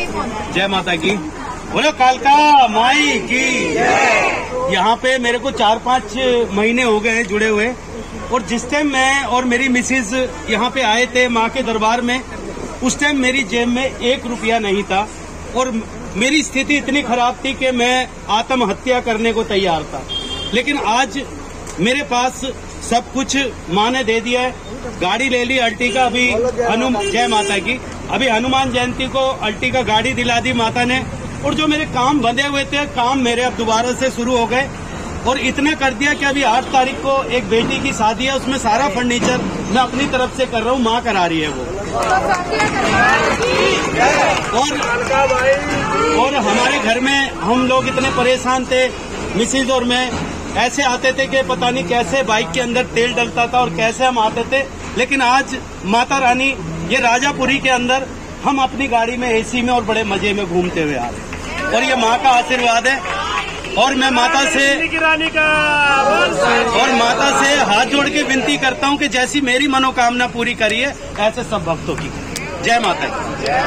जय माता की। बोलो कालका माई की। यहाँ पे मेरे को 4-5 महीने हो गए हैं जुड़े हुए, और जिस टाइम मैं और मेरी मिसेज यहाँ पे आए थे माँ के दरबार में, उस टाइम मेरी जेब में 1 रुपया नहीं था और मेरी स्थिति इतनी खराब थी कि मैं आत्महत्या करने को तैयार था। लेकिन आज मेरे पास सब कुछ माँ ने दे दिया है। गाड़ी ले ली अर्टिगा, अभी जय माता की, अभी हनुमान जयंती को अर्टिगा गाड़ी दिला दी माता ने। और जो मेरे काम बंधे हुए थे, काम मेरे अब दोबारा से शुरू हो गए, और इतना कर दिया कि अभी 8 तारीख को एक बेटी की शादी है, उसमें सारा फर्नीचर मैं अपनी तरफ से कर रहा हूँ, माँ करा रही है वो। और हमारे घर में हम लोग इतने परेशान थे, मिसिज और मैं, ऐसे आते थे कि पता नहीं कैसे बाइक के अंदर तेल डलता था और कैसे हम आते थे। लेकिन आज माता रानी ये राजापुरी के अंदर हम अपनी गाड़ी में एसी में और बड़े मजे में घूमते हुए आ रहे हैं, और ये माँ का आशीर्वाद है। और मैं माता से हाथ जोड़ के विनती करता हूँ कि जैसी मेरी मनोकामना पूरी करिए, ऐसे सब भक्तों की। जय माता की।